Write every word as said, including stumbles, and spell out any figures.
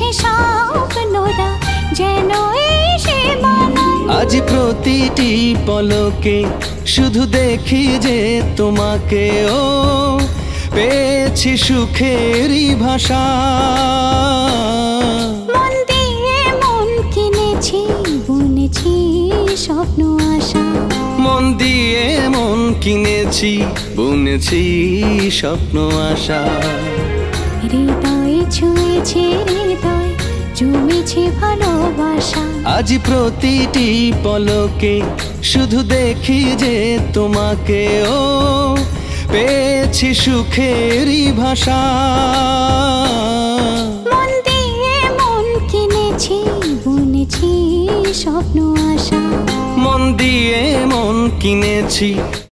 মিছে স্বপ্নরা যেন এসে মানায়। আজ প্রতিটি পলকে শুধু দেখি যে তোমাকে, ও পেয়েছি সুখেরই ভাষা। মন দিয়ে মন কিনেছি, বুনেছি স্বপ্ন আশা। মন দিয়ে মন কিনেছি, বুনেছি স্বপ্ন আশা। হৃদয়ে ছুঁয়েছে হৃদয়, জমেছে ভালোবাসা। আজ প্রতিটি পলকে শুধু দেখি যে তোমাকে, ও পেয়েছি সুখেরই ভাষা। মন দিয়ে মন কিনেছি, বুনেছি স্বপ্ন আশা। মন দিয়ে মন কিনেছি,